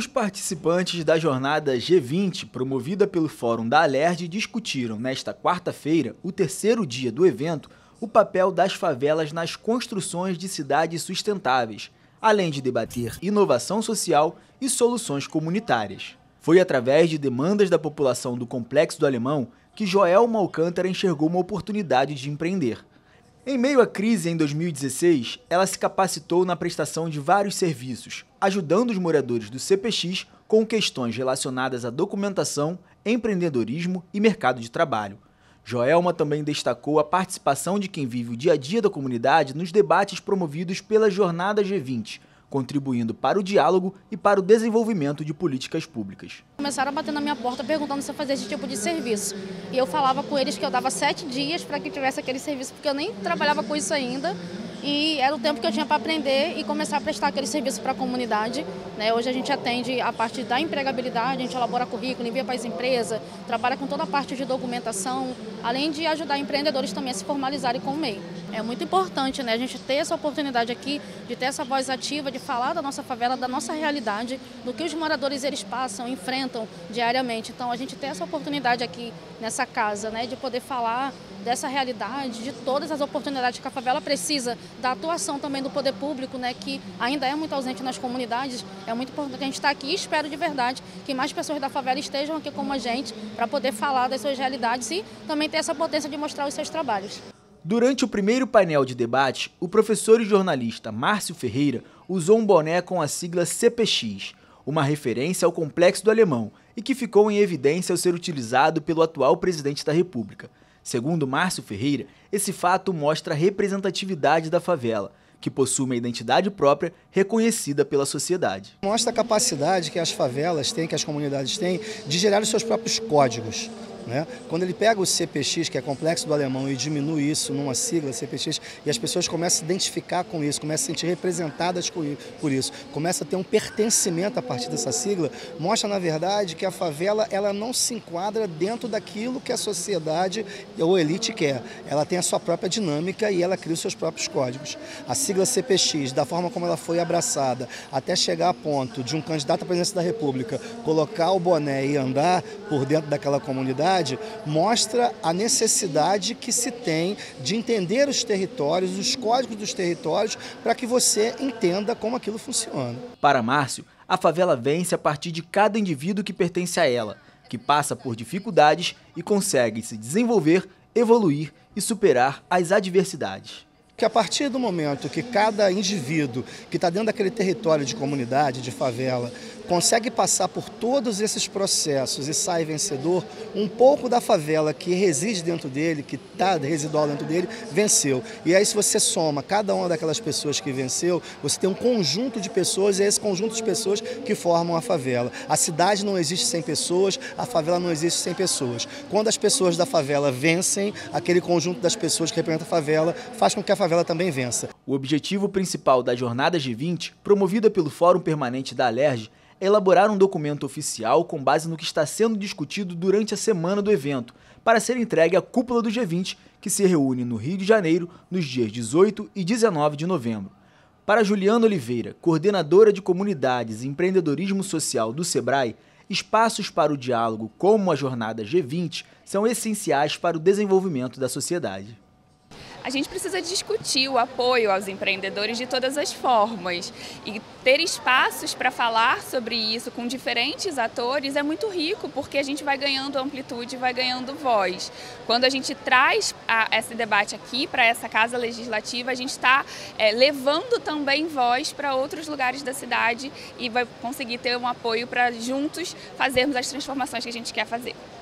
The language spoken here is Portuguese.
Os participantes da jornada G20, promovida pelo Fórum da Alerj, discutiram nesta quarta-feira, o terceiro dia do evento, o papel das favelas nas construções de cidades sustentáveis, além de debater inovação social e soluções comunitárias. Foi através de demandas da população do Complexo do Alemão que Joelma Alcântara enxergou uma oportunidade de empreender. Em meio à crise em 2016, ela se capacitou na prestação de vários serviços, ajudando os moradores do CPX com questões relacionadas à documentação, empreendedorismo e mercado de trabalho. Joelma também destacou a participação de quem vive o dia a dia da comunidade nos debates promovidos pela Jornada G20, contribuindo para o diálogo e para o desenvolvimento de políticas públicas. Começaram a bater na minha porta perguntando se eu fazia esse tipo de serviço. E eu falava com eles que eu dava 7 dias para que tivesse aquele serviço, porque eu nem trabalhava com isso ainda. E era o tempo que eu tinha para aprender e começar a prestar aquele serviço para a comunidade. Hoje a gente atende a parte da empregabilidade, a gente elabora currículo, envia para as empresas, trabalha com toda a parte de documentação, além de ajudar empreendedores também a se formalizarem com o MEI. É muito importante, a gente ter essa oportunidade aqui, de ter essa voz ativa, de falar da nossa favela, da nossa realidade, do que os moradores eles passam, enfrentam diariamente. Então a gente ter essa oportunidade aqui nessa casa, de poder falar dessa realidade, de todas as oportunidades que a favela precisa, da atuação também do poder público, que ainda é muito ausente nas comunidades. É muito importante que a gente estar aqui e espero de verdade que mais pessoas da favela estejam aqui como a gente para poder falar das suas realidades e também ter essa potência de mostrar os seus trabalhos. Durante o primeiro painel de debate, o professor e jornalista Márcio Ferreira usou um boné com a sigla CPX, uma referência ao Complexo do Alemão, e que ficou em evidência ao ser utilizado pelo atual presidente da República. Segundo Márcio Ferreira, esse fato mostra a representatividade da favela, que possui uma identidade própria reconhecida pela sociedade. Mostra a capacidade que as favelas têm, que as comunidades têm, de gerar os seus próprios códigos. Quando ele pega o CPX, que é Complexo do Alemão, e diminui isso numa sigla CPX, e as pessoas começam a se identificar com isso, começam a se sentir representadas por isso, começam a ter um pertencimento a partir dessa sigla, mostra na verdade que a favela ela não se enquadra dentro daquilo que a sociedade ou a elite quer. Ela tem a sua própria dinâmica e ela cria os seus próprios códigos. A sigla CPX, da forma como ela foi abraçada, até chegar a ponto de um candidato à presidência da República colocar o boné e andar por dentro daquela comunidade, mostra a necessidade que se tem de entender os territórios, os códigos dos territórios, para que você entenda como aquilo funciona. Para Márcio, a favela vence a partir de cada indivíduo que pertence a ela, que passa por dificuldades e consegue se desenvolver, evoluir e superar as adversidades. Que a partir do momento que cada indivíduo que está dentro daquele território de comunidade, de favela, consegue passar por todos esses processos e sai vencedor, um pouco da favela que reside dentro dele, que está residual dentro dele, venceu. E aí se você soma cada uma daquelas pessoas que venceu, você tem um conjunto de pessoas e é esse conjunto de pessoas que formam a favela. A cidade não existe sem pessoas, a favela não existe sem pessoas. Quando as pessoas da favela vencem, aquele conjunto das pessoas que representam a favela faz com que a favela também vença. O objetivo principal da Jornada G20, promovida pelo Fórum Permanente da Alerj, é elaborar um documento oficial com base no que está sendo discutido durante a semana do evento, para ser entregue à cúpula do G20, que se reúne no Rio de Janeiro nos dias 18 e 19 de novembro. Para Juliana Oliveira, coordenadora de comunidades e empreendedorismo social do Sebrae, espaços para o diálogo como a Jornada G20 são essenciais para o desenvolvimento da sociedade. A gente precisa discutir o apoio aos empreendedores de todas as formas e ter espaços para falar sobre isso com diferentes atores é muito rico, porque a gente vai ganhando amplitude, vai ganhando voz. Quando a gente traz esse debate aqui para essa Casa Legislativa, a gente está levando também voz para outros lugares da cidade e vai conseguir ter um apoio para juntos fazermos as transformações que a gente quer fazer.